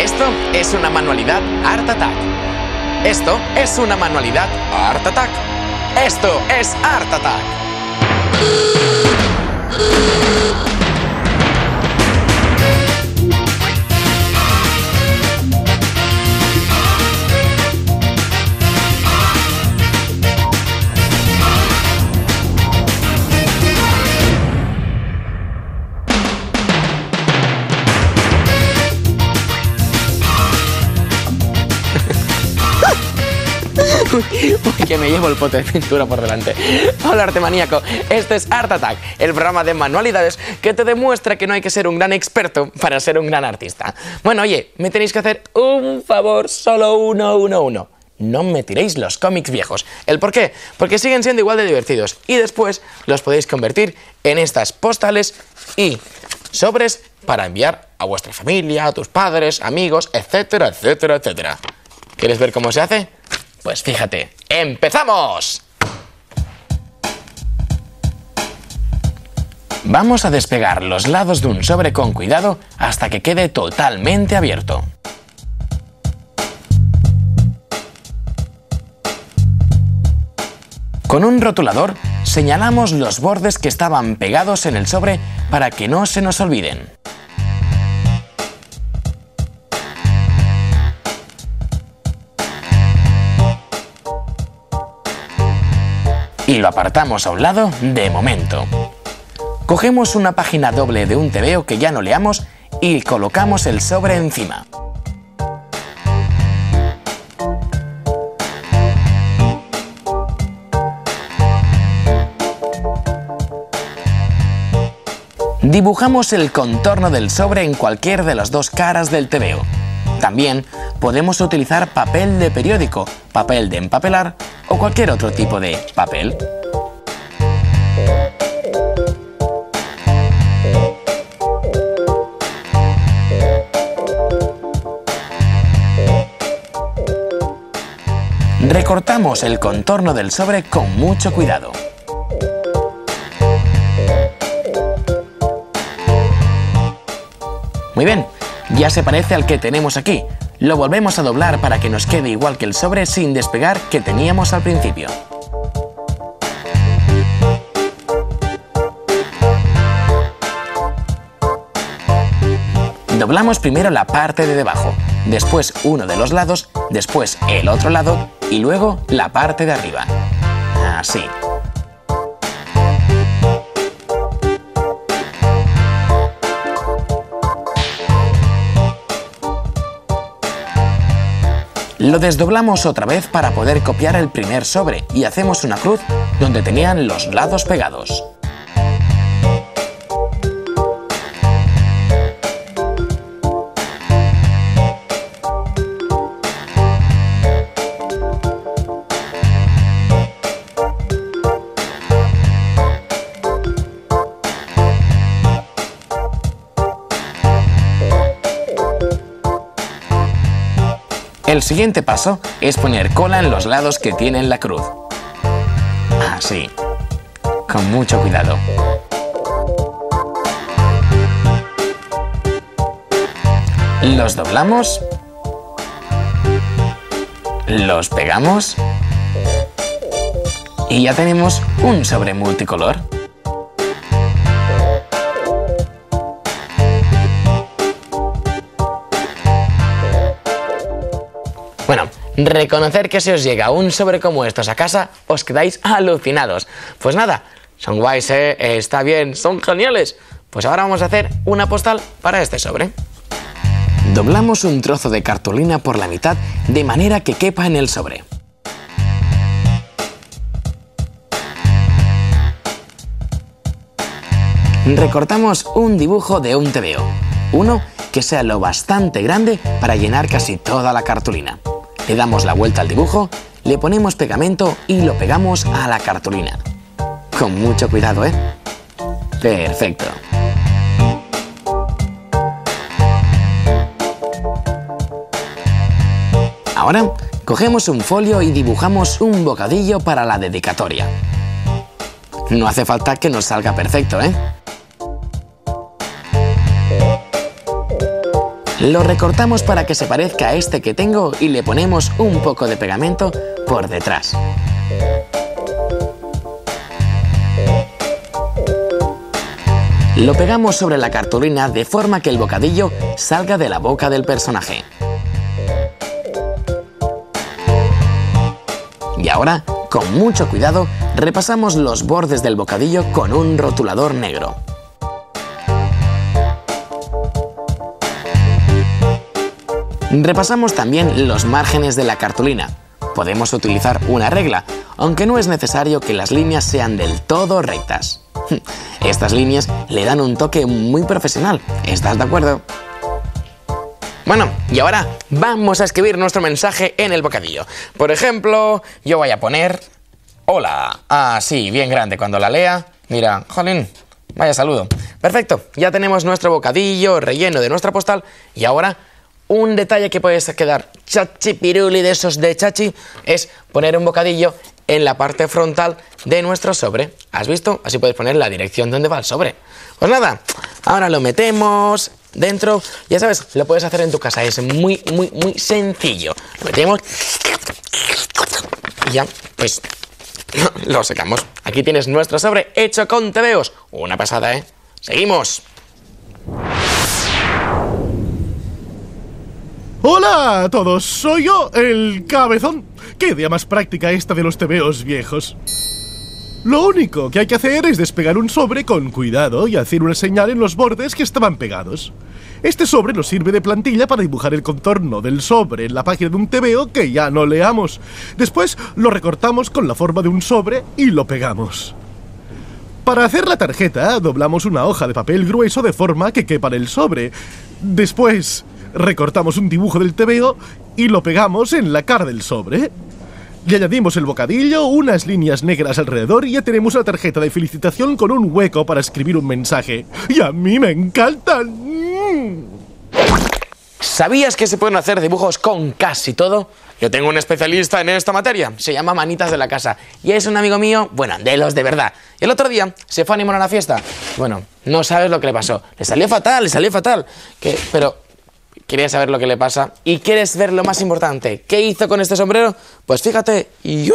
Esto es una manualidad Art Attack. Esto es una manualidad Art Attack. Esto es Art Attack. Uy, que me llevo el pote de pintura por delante. Hola, artemaníaco. Este es Art Attack, el programa de manualidades que te demuestra que no hay que ser un gran experto para ser un gran artista. Bueno, oye, me tenéis que hacer un favor, solo uno. No me tiréis los cómics viejos. ¿El por qué? Porque siguen siendo igual de divertidos y después los podéis convertir en estas postales y sobres para enviar a vuestra familia, a tus padres, amigos, etcétera, etcétera, etcétera. ¿Quieres ver cómo se hace? Pues fíjate, ¡empezamos! Vamos a despegar los lados de un sobre con cuidado hasta que quede totalmente abierto. Con un rotulador señalamos los bordes que estaban pegados en el sobre para que no se nos olviden. Y lo apartamos a un lado de momento. Cogemos una página doble de un tebeo que ya no leamos y colocamos el sobre encima. Dibujamos el contorno del sobre en cualquier de las dos caras del tebeo. También podemos utilizar papel de periódico, papel de empapelar o cualquier otro tipo de papel. Recortamos el contorno del sobre con mucho cuidado. Muy bien, ya se parece al que tenemos aquí. Lo volvemos a doblar para que nos quede igual que el sobre sin despegar que teníamos al principio. Doblamos primero la parte de debajo, después uno de los lados, después el otro lado y luego la parte de arriba. Así. Lo desdoblamos otra vez para poder copiar el primer sobre y hacemos una cruz donde tenían los lados pegados. El siguiente paso es poner cola en los lados que tienen la cruz. Así, con mucho cuidado. Los doblamos, los pegamos y ya tenemos un sobre multicolor. Bueno, reconocer que si os llega un sobre como estos a casa, os quedáis alucinados. Pues nada, son guays, está bien, son geniales. Pues ahora vamos a hacer una postal para este sobre. Doblamos un trozo de cartulina por la mitad de manera que quepa en el sobre. Recortamos un dibujo de un tebeo, uno que sea lo bastante grande para llenar casi toda la cartulina. Le damos la vuelta al dibujo, le ponemos pegamento y lo pegamos a la cartulina. Con mucho cuidado, ¿eh? Perfecto. Ahora cogemos un folio y dibujamos un bocadillo para la dedicatoria. No hace falta que nos salga perfecto, ¿eh? Lo recortamos para que se parezca a este que tengo y le ponemos un poco de pegamento por detrás. Lo pegamos sobre la cartulina de forma que el bocadillo salga de la boca del personaje. Y ahora, con mucho cuidado, repasamos los bordes del bocadillo con un rotulador negro. Repasamos también los márgenes de la cartulina. Podemos utilizar una regla, aunque no es necesario que las líneas sean del todo rectas. Estas líneas le dan un toque muy profesional, ¿estás de acuerdo? Bueno, y ahora vamos a escribir nuestro mensaje en el bocadillo. Por ejemplo, yo voy a poner hola, así, bien grande. Cuando la lea, mira, jolín, vaya saludo. Perfecto, ya tenemos nuestro bocadillo relleno de nuestra postal y ahora un detalle que puede quedar chachi piruli de esos de chachi es poner un bocadillo en la parte frontal de nuestro sobre. ¿Has visto? Así puedes poner la dirección donde va el sobre. Pues nada, ahora lo metemos dentro. Ya sabes, lo puedes hacer en tu casa. Es muy sencillo. Lo metemos y ya, pues lo secamos. Aquí tienes nuestro sobre hecho con tebeos. Una pasada, ¿eh? Seguimos. ¡Hola a todos! Soy yo, el Cabezón. ¡Qué idea más práctica esta de los tebeos viejos! Lo único que hay que hacer es despegar un sobre con cuidado y hacer una señal en los bordes que estaban pegados. Este sobre nos sirve de plantilla para dibujar el contorno del sobre en la página de un tebeo que ya no leamos. Después lo recortamos con la forma de un sobre y lo pegamos. Para hacer la tarjeta, doblamos una hoja de papel grueso de forma que quepa en el sobre. Después recortamos un dibujo del tebeo y lo pegamos en la cara del sobre. Le añadimos el bocadillo, unas líneas negras alrededor y ya tenemos una tarjeta de felicitación con un hueco para escribir un mensaje. ¡Y a mí me encantan! ¿Sabías que se pueden hacer dibujos con casi todo? Yo tengo un especialista en esta materia, se llama Manitas de la Casa y es un amigo mío, bueno, de los de verdad. Y el otro día se fue a animar a una fiesta. Bueno, no sabes lo que le pasó. Le salió fatal. Pero quería saber lo que le pasa. ¿Y quieres ver lo más importante? ¿Qué hizo con este sombrero? Pues fíjate. Y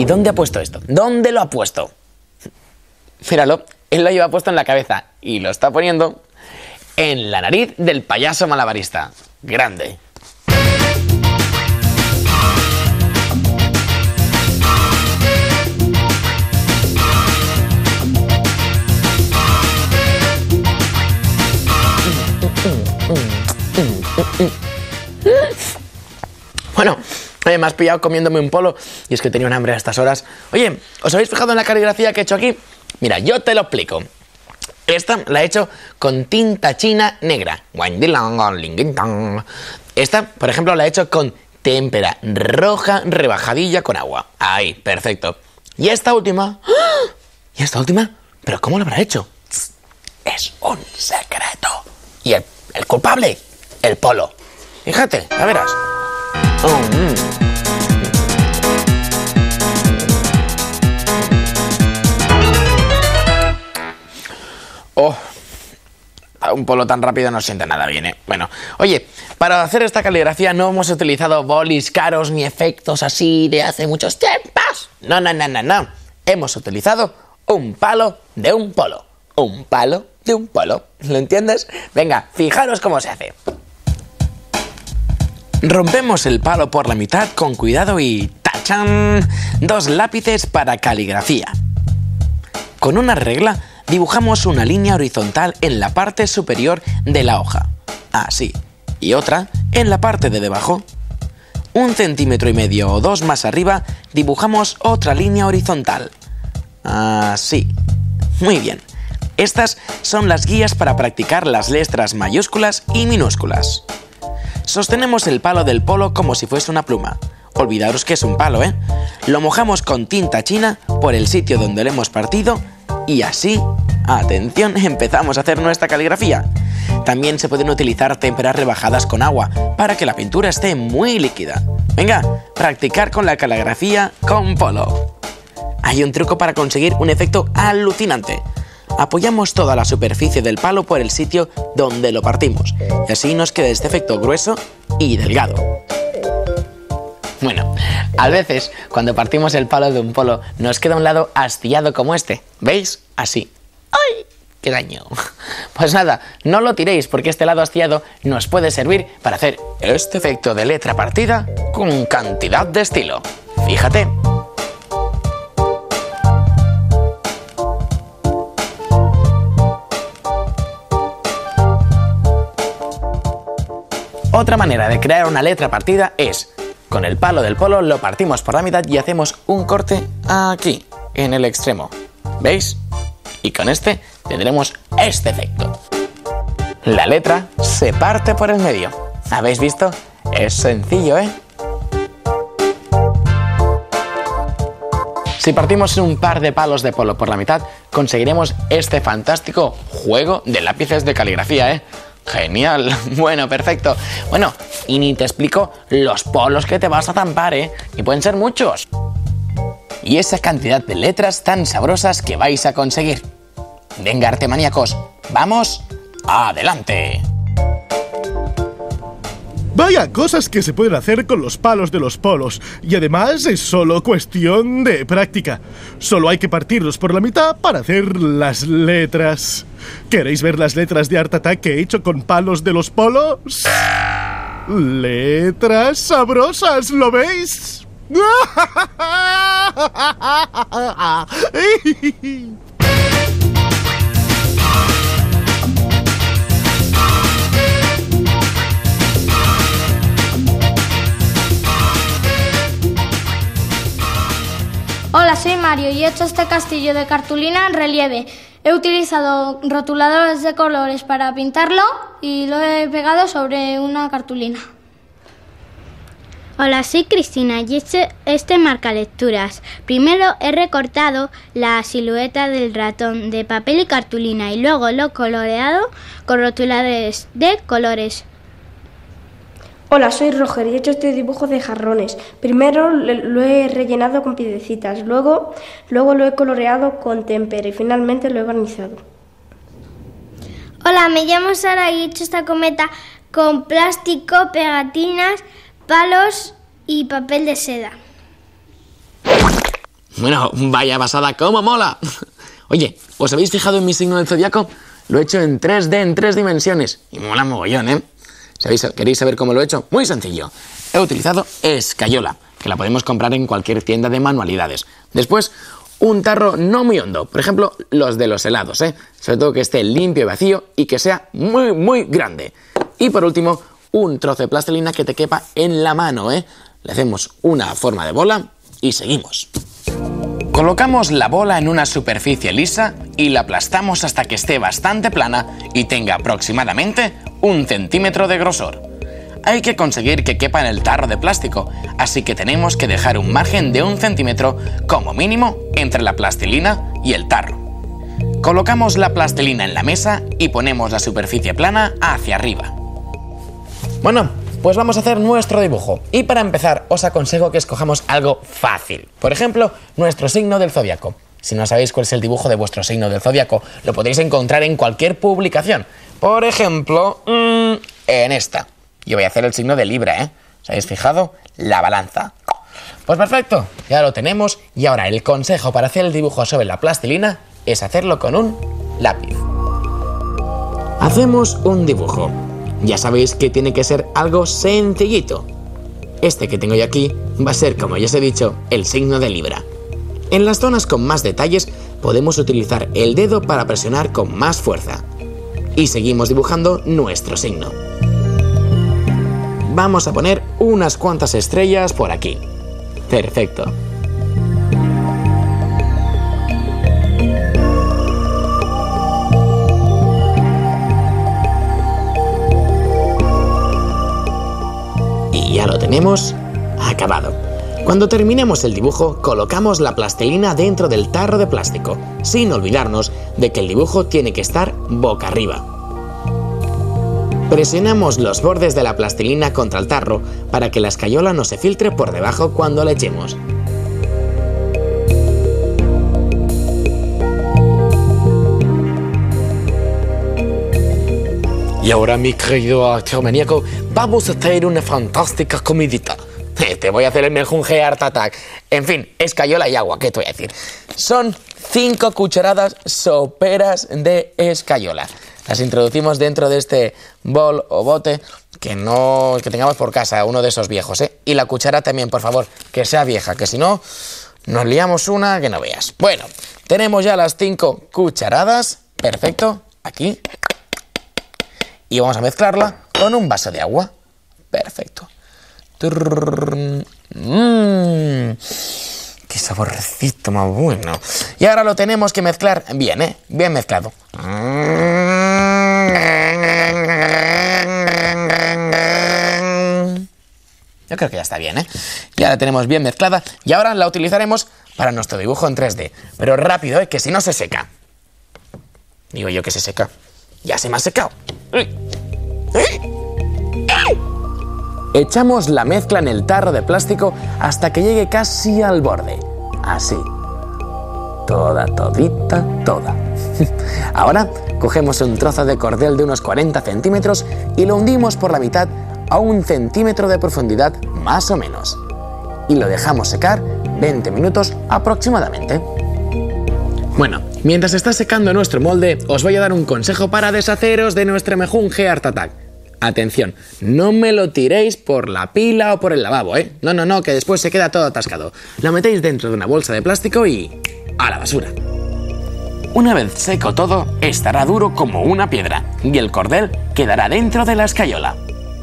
¿Y dónde ha puesto esto? ¿Dónde lo ha puesto? Míralo, él lo lleva puesto en la cabeza y lo está poniendo en la nariz del payaso malabarista. Grande. Bueno, me has pillado comiéndome un polo y es que tenía un hambre a estas horas. Oye, ¿os habéis fijado en la caligrafía que he hecho aquí? Mira, yo te lo explico. Esta la he hecho con tinta china negra. Esta, por ejemplo, la he hecho con témpera roja rebajadilla con agua. Ahí, perfecto. Y esta última... ¡Ah! ¿Y esta última? ¿Pero cómo lo habrá hecho? Es un secreto. Y el culpable, el polo. Fíjate, ya verás. Oh, un polo tan rápido no siente nada bien, ¿eh? Bueno, oye, para hacer esta caligrafía no hemos utilizado bolis caros ni efectos así de hace muchos tiempos. No. Hemos utilizado un palo de un polo. Un palo de un polo. ¿Lo entiendes? Venga, fijaros cómo se hace. Rompemos el palo por la mitad con cuidado y ¡tachán! 2 lápices para caligrafía. Con una regla dibujamos una línea horizontal en la parte superior de la hoja. Así. Y otra en la parte de debajo. 1,5 centímetros o 2 más arriba dibujamos otra línea horizontal. Así. Muy bien. Estas son las guías para practicar las letras mayúsculas y minúsculas. Sostenemos el palo del polo como si fuese una pluma. Olvidaros que es un palo, ¿eh? Lo mojamos con tinta china por el sitio donde lo hemos partido y así, atención, empezamos a hacer nuestra caligrafía. También se pueden utilizar témperas rebajadas con agua para que la pintura esté muy líquida. Venga, practicar con la caligrafía con polo. Hay un truco para conseguir un efecto alucinante. Apoyamos toda la superficie del palo por el sitio donde lo partimos y así nos queda este efecto grueso y delgado. Bueno, a veces cuando partimos el palo de un polo nos queda un lado astillado como este, ¿veis? Así. ¡Ay! ¡Qué daño! Pues nada, no lo tiréis porque este lado astillado nos puede servir para hacer este efecto de letra partida con cantidad de estilo. Fíjate. Otra manera de crear una letra partida es, con el palo del polo lo partimos por la mitad y hacemos un corte aquí, en el extremo. ¿Veis? Y con este tendremos este efecto. La letra se parte por el medio. ¿Habéis visto? Es sencillo, ¿eh? Si partimos un par de palos de polo por la mitad, conseguiremos este fantástico juego de lápices de caligrafía, ¿eh? Genial, bueno, perfecto. Bueno, y ni te explico los polos que te vas a zampar, ¿eh? Y pueden ser muchos. Y esa cantidad de letras tan sabrosas que vais a conseguir. Venga, artemaníacos, ¡vamos! ¡Adelante! Vaya cosas que se pueden hacer con los palos de los polos. Y además es solo cuestión de práctica. Solo hay que partirlos por la mitad para hacer las letras. ¿Queréis ver las letras de Art Attack que he hecho con palos de los polos? Letras sabrosas, ¿lo veis? Hola, soy Mario y he hecho este castillo de cartulina en relieve. He utilizado rotuladores de colores para pintarlo y lo he pegado sobre una cartulina. Hola, soy Cristina y este marca lecturas. Primero he recortado la silueta del ratón de papel y cartulina y luego lo he coloreado con rotuladores de colores. Hola, soy Roger y he hecho este dibujo de jarrones. Primero lo he rellenado con piedecitas, luego lo he coloreado con témpera y finalmente lo he barnizado. Hola, me llamo Sara y he hecho esta cometa con plástico, pegatinas, palos y papel de seda. Bueno, vaya basada, cómo mola. Oye, ¿os habéis fijado en mi signo del zodiaco? Lo he hecho en 3D, en 3 dimensiones. Y mola mogollón, ¿eh? ¿Queréis saber cómo lo he hecho? Muy sencillo. He utilizado escayola, que la podemos comprar en cualquier tienda de manualidades. Después, un tarro no muy hondo. Por ejemplo, los de los helados, ¿eh? Sobre todo que esté limpio y vacío y que sea muy, muy grande. Y por último, un trozo de plastilina que te quepa en la mano, ¿eh? Le hacemos una forma de bola y seguimos. Colocamos la bola en una superficie lisa y la aplastamos hasta que esté bastante plana y tenga aproximadamente 1 centímetro de grosor. Hay que conseguir que quepa en el tarro de plástico, así que tenemos que dejar un margen de 1 centímetro como mínimo entre la plastilina y el tarro. Colocamos la plastilina en la mesa y ponemos la superficie plana hacia arriba. Bueno, pues vamos a hacer nuestro dibujo. Y para empezar, os aconsejo que escojamos algo fácil. Por ejemplo, nuestro signo del zodiaco. Si no sabéis cuál es el dibujo de vuestro signo del zodiaco, lo podéis encontrar en cualquier publicación. Por ejemplo, en esta. Yo voy a hacer el signo de Libra, ¿eh? ¿Os habéis fijado? La balanza. Pues perfecto, ya lo tenemos. Y ahora el consejo para hacer el dibujo sobre la plastilina es hacerlo con un lápiz. Hacemos un dibujo. Ya sabéis que tiene que ser algo sencillito. Este que tengo yo aquí va a ser, como ya os he dicho, el signo de Libra. En las zonas con más detalles podemos utilizar el dedo para presionar con más fuerza. Y seguimos dibujando nuestro signo. Vamos a poner unas cuantas estrellas por aquí. Perfecto. Y ya lo tenemos acabado. Cuando terminemos el dibujo, colocamos la plastilina dentro del tarro de plástico, sin olvidarnos de que el dibujo tiene que estar boca arriba. Presionamos los bordes de la plastilina contra el tarro para que la escayola no se filtre por debajo cuando la echemos. Y ahora, mi querido actor maníaco, vamos a hacer una fantástica comidita. Te voy a hacer el mejunje Art Attack. En fin, escayola y agua, ¿qué te voy a decir? Son 5 cucharadas soperas de escayola. Las introducimos dentro de este bol o bote que tengamos por casa, uno de esos viejos, ¿eh? Y la cuchara también, por favor, que sea vieja, que si no, nos liamos una que no veas. Bueno, tenemos ya las 5 cucharadas, perfecto, aquí. Y vamos a mezclarla con un vaso de agua. Perfecto. ¡Qué saborcito más bueno! Y ahora lo tenemos que mezclar bien, ¿eh? Bien mezclado. Yo creo que ya está bien, ¿eh? Ya la tenemos bien mezclada y ahora la utilizaremos para nuestro dibujo en 3D. Pero rápido, ¿eh? Que si no se seca. Digo yo que se seca. Ya se me ha secado. Echamos la mezcla en el tarro de plástico hasta que llegue casi al borde. Así. Todita, toda. Ahora cogemos un trozo de cordel de unos 40 centímetros y lo hundimos por la mitad a 1 centímetro de profundidad más o menos. Y lo dejamos secar 20 minutos aproximadamente. Bueno, mientras está secando nuestro molde, os voy a dar un consejo para deshaceros de nuestro mejunje Art Attack. Atención, no me lo tiréis por la pila o por el lavabo, ¿eh? No, que después se queda todo atascado. Lo metéis dentro de una bolsa de plástico y a la basura. Una vez seco todo, estará duro como una piedra y el cordel quedará dentro de la escayola.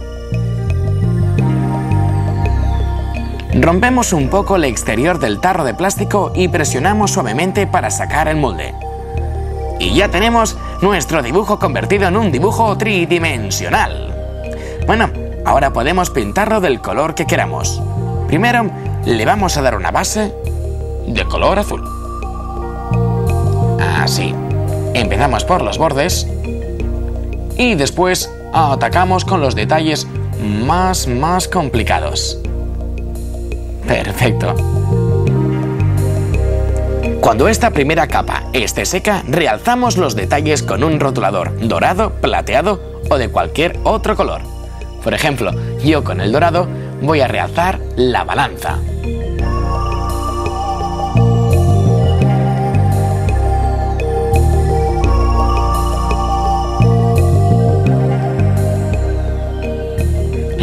Rompemos un poco el exterior del tarro de plástico y presionamos suavemente para sacar el molde. Y ya tenemos nuestro dibujo convertido en un dibujo tridimensional. Bueno, ahora podemos pintarlo del color que queramos. Primero, le vamos a dar una base de color azul. Así. Empezamos por los bordes y después atacamos con los detalles más complicados. Perfecto. Cuando esta primera capa esté seca, realzamos los detalles con un rotulador dorado, plateado o de cualquier otro color. Por ejemplo, yo con el dorado voy a realzar la balanza.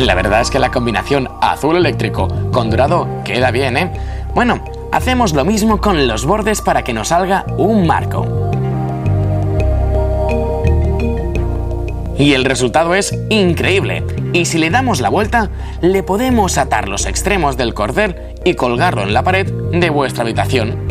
La verdad es que la combinación azul eléctrico con dorado queda bien, ¿eh? Bueno, hacemos lo mismo con los bordes para que nos salga un marco. Y el resultado es increíble. Y si le damos la vuelta, le podemos atar los extremos del cordel y colgarlo en la pared de vuestra habitación.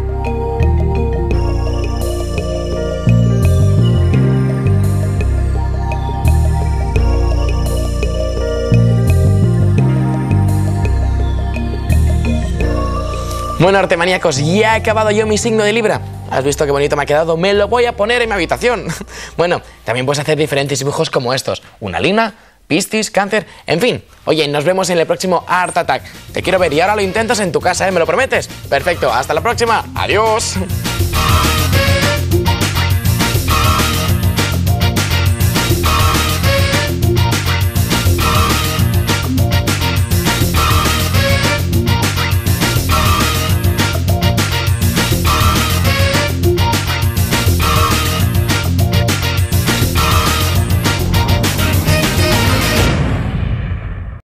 Bueno, artemaníacos, ya he acabado yo mi signo de Libra. ¿Has visto qué bonito me ha quedado? Me lo voy a poner en mi habitación. Bueno, también puedes hacer diferentes dibujos como estos. Una luna, Piscis, Cáncer, en fin. Oye, nos vemos en el próximo Art Attack. Te quiero ver y ahora lo intentas en tu casa, ¿eh? ¿Me lo prometes? Perfecto, hasta la próxima. Adiós.